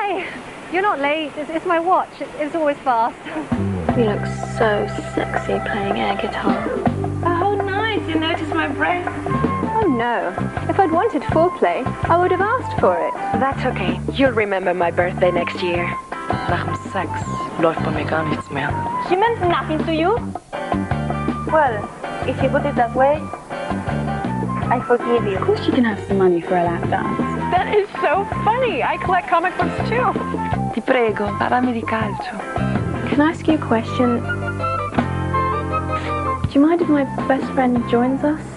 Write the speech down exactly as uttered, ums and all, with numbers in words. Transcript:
Hi! You're not late. It's, it's my watch. It, it's always fast. You look so sexy playing air guitar. Oh, nice. You noticed my breath. Oh, no. If I'd wanted foreplay, I would have asked for it. That's okay. You'll remember my birthday next year. Nach dem Sex läuft bei mir gar nichts mehr. She meant nothing to you? Well, if you put it that way, I forgive you. Of course you can have some money for a lap dance. That is so funny. I collect comic books too. Ti prego, parlami di calcio. Can I ask you a question? Do you mind if my best friend joins us?